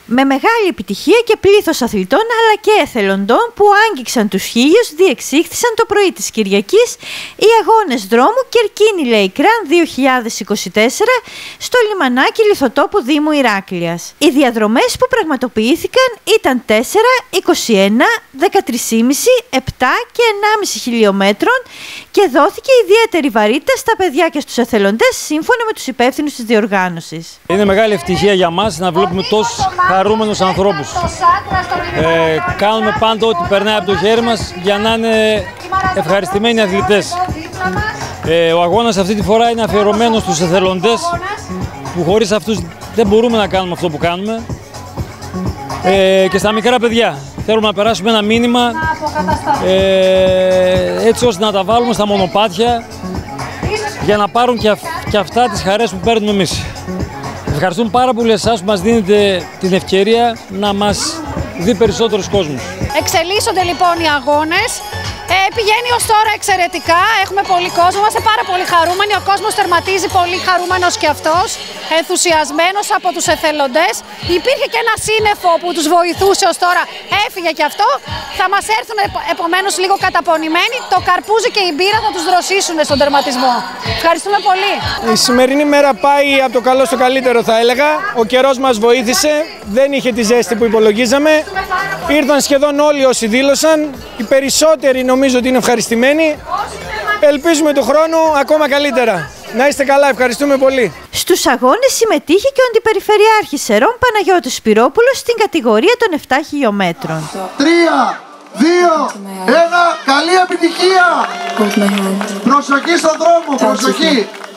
Με μεγάλη επιτυχία και πλήθος αθλητών αλλά και εθελοντών που άγγιξαν τους χίλιους διεξήχθησαν το πρωί της Κυριακής οι αγώνες δρόμου Κερκίνη Λέικραν 2024 στο λιμανάκι Λιθοτόπου Δήμου Ηράκλειας. Οι διαδρομές που πραγματοποιήθηκαν ήταν 4, 21, 13,5, 7 και 1,5 χιλιόμετρων και δόθηκε ιδιαίτερη βαρύτητα στα παιδιά και στους εθελοντές σύμφωνα με τους υπεύθυνους της διοργάνωσης. Είναι μεγάλη ευτυχία για μας να βλέπουμε τόσους χαρούμενους ανθρώπους. Κάνουμε πάντα ό,τι περνάει από το χέρι μας για να είναι ευχαριστημένοι αθλητές. Ο αγώνας αυτή τη φορά είναι αφιερωμένος στους εθελοντές που χωρίς αυτούς δεν μπορούμε να κάνουμε αυτό που κάνουμε. Και στα μικρά παιδιά. Θέλουμε να περάσουμε ένα μήνυμα έτσι ώστε να τα βάλουμε στα μονοπάτια για να πάρουν και αυτά τις χαρές που παίρνουμε εμείς. Ευχαριστούμε πάρα πολύ εσάς που μας δίνετε την ευκαιρία να μας δει περισσότερος κόσμος. Εξελίσσονται λοιπόν οι αγώνες. Πηγαίνει ως τώρα εξαιρετικά. Έχουμε πολύ κόσμο. Είμαστε πάρα πολύ χαρούμενοι. Ο κόσμος τερματίζει πολύ χαρούμενος και αυτός. Ενθουσιασμένος από τους εθελοντές. Υπήρχε και ένα σύννεφο που τους βοηθούσε ως τώρα. Έφυγε και αυτό. Θα μας έρθουν επομένως λίγο καταπονημένοι. Το καρπούζι και η μπύρα θα τους δροσίσουν στον τερματισμό. Ευχαριστούμε πολύ. Η σημερινή μέρα πάει από το καλό στο καλύτερο, θα έλεγα. Ο καιρός μας βοήθησε. Δεν είχε τη ζέστη που υπολογίζαμε. Ήρθαν σχεδόν όλοι όσοι δήλωσαν. Οι περισσότεροι νομίζω ότι είναι ευχαριστημένοι. Ελπίζουμε του χρόνου ακόμα καλύτερα. Να είστε καλά, ευχαριστούμε πολύ. Στους αγώνες συμμετείχε και ο Αντιπεριφερειάρχης Σερών Παναγιώτης Σπυρόπουλος στην κατηγορία των 7 χιλιόμετρων. 3, 2, 1, καλή επιτυχία! Προσοχή στον δρόμο, προσοχή!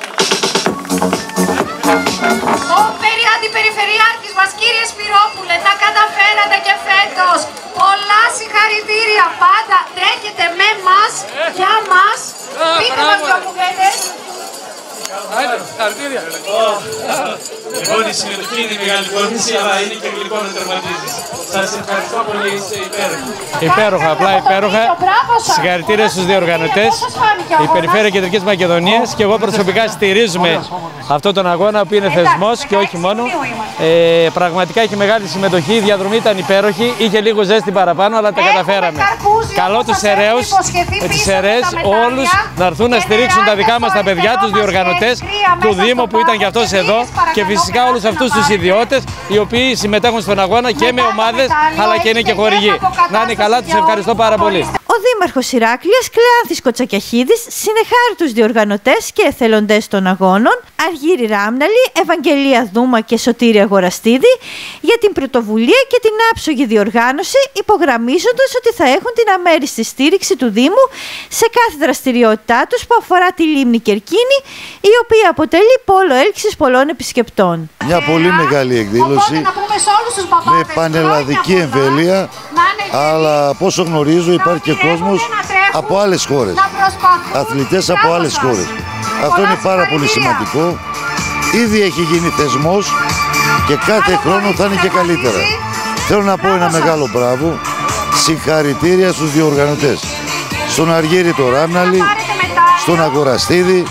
Αντιπεριφερειάρχης μας, κύριε Σπυρόπουλε, τα καταφέρατε και φέτος. Πολλά συγχαρητήρια, πάντα τρέχετε με μας, για μας. Πείτε μας δυο κουβέντες. Συγχαρητήρια. Λοιπόν, η συμμετοχή είναι μεγάλη υπόθεση, αλλά είναι και γλυκό να τερματίζεις. Σας ευχαριστώ πολύ, είστε υπέροχοι. Υπέροχα, απλά υπέροχα. Συγχαρητήρια στους διοργανωτές, η Περιφέρεια Κεντρικής Μακεδονίας και εγώ προσωπικά στηρίζουμε αυτόν τον αγώνα που είναι θεσμός και όχι μόνο. Πραγματικά έχει μεγάλη συμμετοχή, η διαδρομή ήταν υπέροχη, είχε λίγο ζέστη παραπάνω, αλλά τα καταφέραμε. Καλό τους Σεραίους, τις Σεραίες, όλους να έρθουν να στηρίξουν τα δικά μας τα παιδιά, τους διοργανωτές του Δήμου που ήταν και αυτός εδώ και φυσικά όλους αυτούς τους ιδιώτες οι οποίοι συμμετέχουν στον αγώνα και με ομάδες αλλά και είναι και χορηγοί. Να είναι καλά, τους ευχαριστώ πάρα πολύ. Ο Δήμαρχος Ηράκλειας Κλεάνθης Κοτσακιαχίδης συνεχάρει τους διοργανωτές και εθελοντές των αγώνων Αργύρη Ράμναλη, Ευαγγελία Δούμα και Σωτήρη Αγοραστίδη για την πρωτοβουλία και την άψογη διοργάνωση, υπογραμμίζοντας ότι θα έχουν την αμέριστη στήριξη του Δήμου σε κάθε δραστηριότητά τους που αφορά τη λίμνη Κερκίνη, η οποία αποτελεί πόλο έλξης πολλών επισκεπτών. Μια πολύ μεγάλη εκδήλωση με πανελλαδική εμβέλεια, αλλά από όσο γνωρίζω υπάρχει και κόσμος από άλλες χώρες, αθλητές από άλλες χώρες. Αυτό είναι πάρα πολύ σημαντικό. Ήδη έχει γίνει θεσμός και κάθε χρόνο θα είναι και καλύτερα. Θέλω να πω ένα μεγάλο μπράβο, συγχαρητήρια στους διοργανωτές. Στον Αργύρη το Ράμναλη, στον Αγοραστίδη,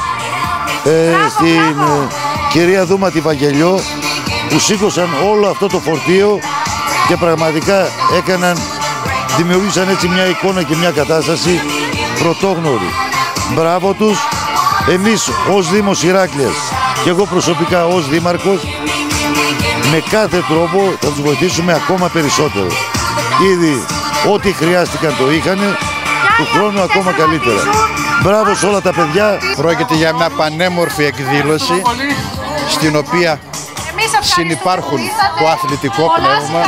στην κυρία Δούμα τη Βαγγελιό που σήκωσαν όλο αυτό το φορτίο και πραγματικά δημιούργησαν έτσι μια εικόνα και μια κατάσταση πρωτόγνωρη. Μπράβο τους. Εμείς ως Δήμος Ηράκλειας και εγώ προσωπικά ως Δήμαρχος με κάθε τρόπο θα τους βοηθήσουμε ακόμα περισσότερο. Ήδη ό,τι χρειάστηκαν το είχανε, του χρόνου ακόμα καλύτερα. Μπράβο σε όλα τα παιδιά. Πρόκειται για μια πανέμορφη εκδήλωση στην οποία συνυπάρχουν το αθλητικό πνεύμα,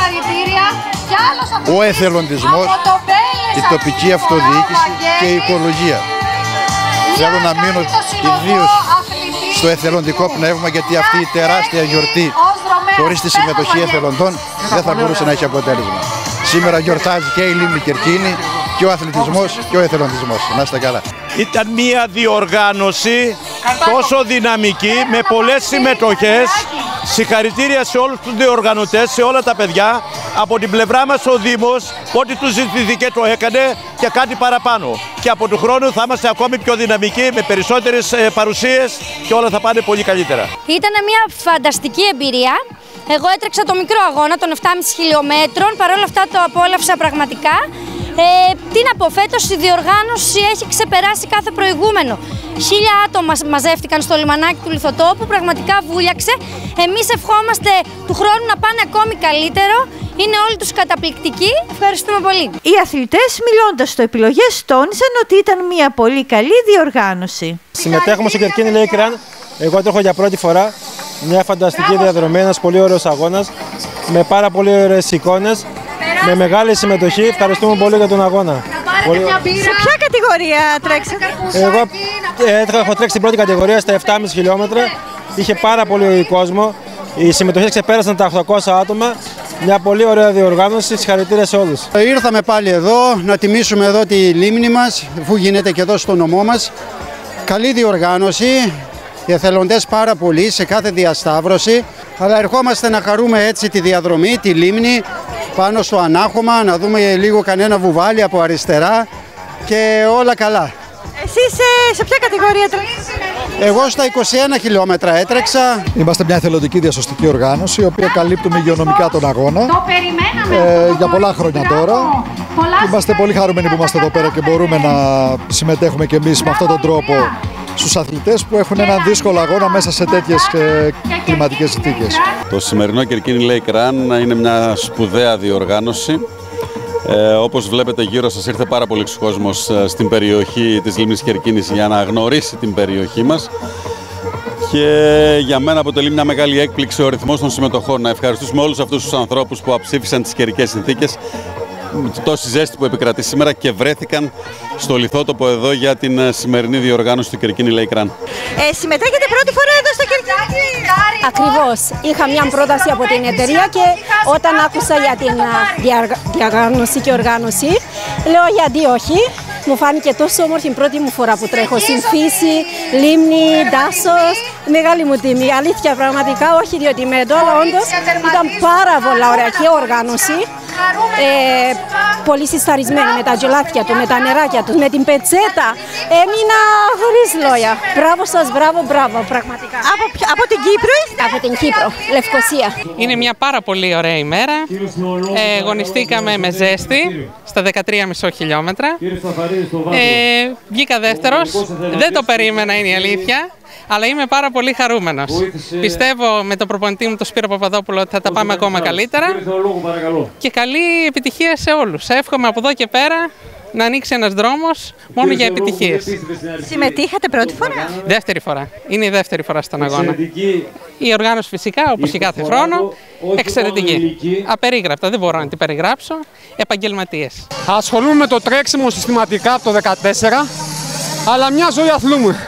ο εθελοντισμός, η τοπική αυτοδιοίκηση και η οικολογία. Θέλω να μείνω ιδίως στο εθελοντικό πνεύμα, γιατί αυτή η τεράστια γιορτή χωρίς τη συμμετοχή εθελοντών δεν θα μπορούσε να έχει αποτέλεσμα. Σήμερα γιορτάζει και η λίμνη Κερκίνη και ο αθλητισμός και ο εθελοντισμός. Να είστε καλά. Ήταν μια διοργάνωση τόσο δυναμική με πολλές συμμετοχές. Συγχαρητήρια σε όλους τους διοργανωτές, σε όλα τα παιδιά. Από την πλευρά μας ο Δήμος, ό,τι του ζητήθηκε το έκανε και κάτι παραπάνω. Και από του χρόνου θα είμαστε ακόμη πιο δυναμικοί, με περισσότερες παρουσίες και όλα θα πάνε πολύ καλύτερα. Ήταν μια φανταστική εμπειρία. Εγώ έτρεξα το μικρό αγώνα των 7,5 χιλιόμετρων, παρόλα αυτά το απόλαυσα πραγματικά. Τι να πω, φέτος η διοργάνωση έχει ξεπεράσει κάθε προηγούμενο. 1000 άτομα μαζεύτηκαν στο λιμανάκι του Λιθοτόπου, πραγματικά βούλιαξε. Εμείς ευχόμαστε του χρόνου να πάνε ακόμη καλύτερο. Είναι όλοι τους καταπληκτικοί. Ευχαριστούμε πολύ. Οι αθλητές, μιλώντας στο επιλογές, τόνισαν ότι ήταν μια πολύ καλή διοργάνωση. Συμμετέχουμε στο Κερκίνη Lake Run. Εγώ τρέχω για πρώτη φορά. Μια φανταστική διαδρομή, ένας πολύ ωραίος αγώνας, με πάρα πολύ ωραίες εικόνες, με μεγάλη συμμετοχή. Ευχαριστούμε πολύ για τον αγώνα. Σε ποια κατηγορία τρέξατε? Εγώ έχω τρέξει την πρώτη κατηγορία στα 7,5 χιλιόμετρα. Είχε πάρα πολύ κόσμο. Οι συμμετοχές ξεπέρασαν τα 800 άτομα. Μια πολύ ωραία διοργάνωση. Συγχαρητήρια σε όλους. Ήρθαμε πάλι εδώ να τιμήσουμε εδώ τη λίμνη μας, αφού γίνεται και εδώ στο νομό μας. Καλή διοργάνωση. Οι εθελοντές πάρα πολύ σε κάθε διασταύρωση. Αλλά ερχόμαστε να χαρούμε έτσι τη διαδρομή, τη λίμνη, πάνω στο ανάχωμα, να δούμε λίγο κανένα βουβάλι από αριστερά και όλα καλά. Εσείς σε ποια κατηγορία τρέξατε? Εγώ στα 21 χιλιόμετρα έτρεξα. Είμαστε μια εθελοντική διασωστική οργάνωση, η οποία καλύπτουμε υγειονομικά τον αγώνα για πολλά χρόνια τώρα. Είμαστε πολύ χαρούμενοι που είμαστε εδώ πέρα και μπορούμε να συμμετέχουμε και εμείς με αυτόν τον τρόπο στους αθλητές που έχουν έναν δύσκολο αγώνα μέσα σε τέτοιες κλιματικές συνθήκες. Το σημερινό Κερκίνη Lake Run είναι μια σπουδαία διοργάνωση. Όπως βλέπετε γύρω σας ήρθε πάρα πολύ κόσμος στην περιοχή της λίμνης Κερκίνης για να γνωρίσει την περιοχή μας. Και για μένα αποτελεί μια μεγάλη έκπληξη ο ρυθμός των συμμετοχών. Να ευχαριστήσουμε όλους αυτούς τους ανθρώπους που αψήφισαν τις καιρικές συνθήκες, τόση ζέστη που επικρατεί σήμερα και βρέθηκαν στο Λιθότοπο εδώ για την σημερινή διοργάνωση του Κερκίνη Lake Run. Συμμετέχετε πρώτη φορά εδώ στο Κερκίνη? Ακριβώς. Είχα μια πρόταση από την εταιρεία και όταν άκουσα για την διοργάνωση και οργάνωση, λέω γιατί όχι. Μου φάνηκε τόσο όμορφη η πρώτη μου φορά που τρέχω στην φύση, λίμνη, δάσος. Μεγάλη μου τιμή. Αλήθεια, πραγματικά, όχι διότι είμαι εδώ, αλλά όντως ήταν πάρα πολλά ωραία και οργάνωση. Πολύ συσταρισμένη με τα τζελάτια του, με τα νεράκια του, με την πετσέτα. Έμεινα χωρίς λόγια. Μπράβο σας, μπράβο, μπράβο, πραγματικά. Από την Κύπρο είστε? Από την Κύπρο, Λευκοσία. Είναι μια πάρα πολύ ωραία ημέρα. Αγωνιστήκαμε με ζέστη στα 13,5 χιλιόμετρα. Βγήκα δεύτερος. Δεν το περίμενα, είναι η αλήθεια. Αλλά είμαι πάρα πολύ χαρούμενος. Πιστεύω με τον προπονητή μου, τον Σπύρο Παπαδόπουλο, ότι θα τα πάμε ακόμα καλύτερα. Και καλή επιτυχία σε όλους. Εύχομαι από εδώ και πέρα να ανοίξει ένας δρόμος μόνο για επιτυχίες. Συμμετείχατε πρώτη φορά? Δεύτερη φορά. Είναι η δεύτερη φορά στον αγώνα. Η οργάνωση φυσικά, όπως και κάθε χρόνο, εξαιρετική. Απερίγραπτα, δεν μπορώ να την περιγράψω. Επαγγελματίες. Ασχολούμαι με το τρέξιμο συστηματικά από το 2014, αλλά μια ζωή αθλούμε.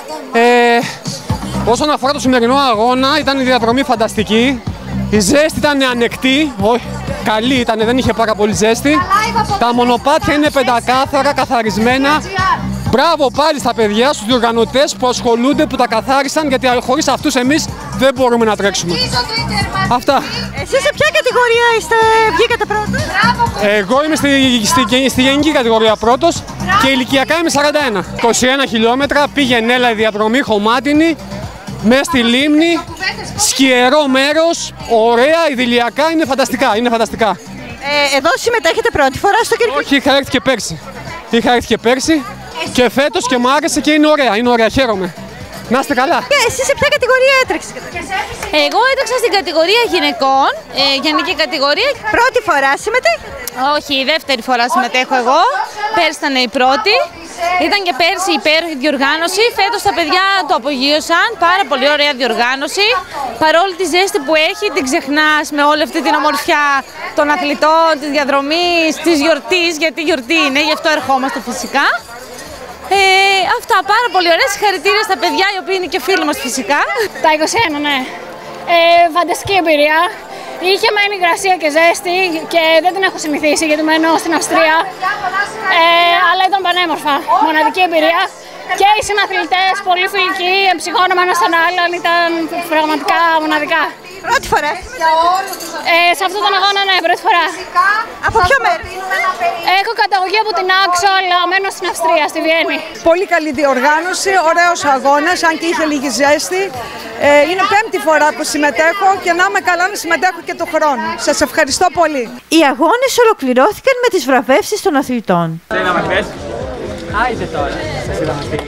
Όσον αφορά το σημερινό αγώνα, ήταν η διαδρομή φανταστική. Η ζέστη ήταν ανεκτή, καλή ήταν, δεν είχε πάρα πολύ ζέστη. Τα μονοπάτια είναι πεντακάθαρα, καθαρισμένα. Μπράβο πάλι στα παιδιά, στους διοργανωτές που ασχολούνται, που τα καθάρισαν, γιατί χωρίς αυτούς εμείς δεν μπορούμε να τρέξουμε. Αυτά. Εσείς σε ποια κατηγορία βγήκατε πρώτος? Εγώ είμαι στη γενική κατηγορία πρώτος και ηλικιακά είμαι 41. 21 χιλιόμετρα, πήγαινε έλα η διαδρομή χωμάτινη, μέσα στη λίμνη, σκιερό μέρος, ωραία, ιδηλιακά, είναι φανταστικά, είναι φανταστικά. Εδώ συμμετέχετε πρώτη φορά στο Κερκίνη? Όχι, είχα έρθει και πέρσι. Και φέτος και μου άρεσε και είναι ωραία, χαίρομαι. Να είστε καλά. Και εσείς σε ποια κατηγορία έτρεξες? Εγώ έτρεξα στην κατηγορία γυναικών, γενική κατηγορία. Πρώτη φορά συμμετέχετε? Όχι, η δεύτερη φορά συμμετέχω εγώ. Πέρσι ήταν η πρώτη. Ήταν και πέρσι υπέροχη διοργάνωση. Φέτος τα παιδιά το απογείωσαν. Πάρα πολύ ωραία διοργάνωση. Παρόλη τη ζέστη που έχει, την ξεχνάς με όλη αυτή την ομορφιά των αθλητών, της διαδρομής, της γιορτής. Γιατί γιορτή είναι, γι' αυτό ερχόμαστε φυσικά. Αυτά πάρα πολύ ωραία. Συγχαρητήρια στα παιδιά, οι οποίοι είναι και φίλοι μας φυσικά. Τα 21, ναι. Φανταστική εμπειρία. Είχε μένει υγρασία και ζέστη και δεν την έχω συνηθίσει γιατί μένω στην Αυστρία. Αλλά ήταν πανέμορφα. Μοναδική εμπειρία. Και οι συναθλητές πολύ φιλικοί, εμψυχώναμε ένας τον άλλον, ήταν πραγματικά μοναδικά. Πρώτη φορά. Σε αυτόν τον αγώνα, ναι, πρώτη φορά. Από ποιο μέρος? Έχω καταγωγή από την Άξο, αλλά μένω στην Αυστρία, στη Βιέννη. Πολύ καλή διοργάνωση, ωραίος αγώνας, αν και είχε λίγη ζέστη. Είναι 5η φορά που συμμετέχω και να είμαι καλά να συμμετέχω και του χρόνου. Σας ευχαριστώ πολύ. Οι αγώνες ολοκληρώθηκαν με τις βραβεύσεις των αθλητών. Άιτε τώρα. Σας είδαμε στη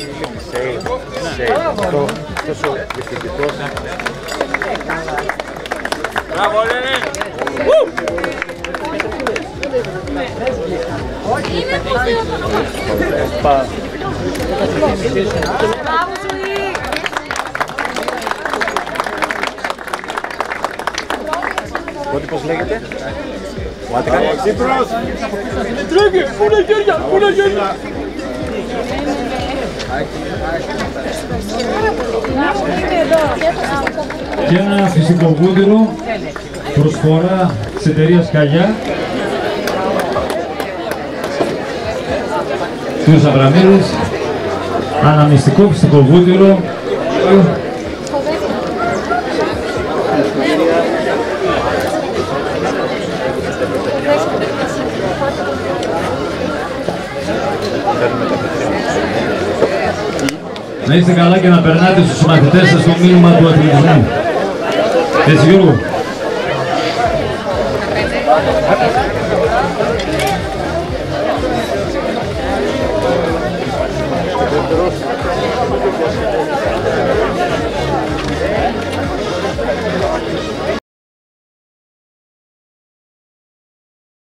τόσο διευθυντικός. Μπράβο, Λένε! Πότε πώς λέγεται? Ο Άτικα. Τσίπρος! Τρέχει! Πού είναι χέρια! Πού είναι χέρια! Και ένα φυσικό βούτυρο, προσφορά της εταιρείας Καγιά. Κύριος Αβραμίδης, αναμνηστικό φυσικό βούτυρο. Να είστε καλά και να περνάτε στους μαθητές σας το μήνυμα του αθλητισμού. Έτσι, Γιώργο. Δεύτερος.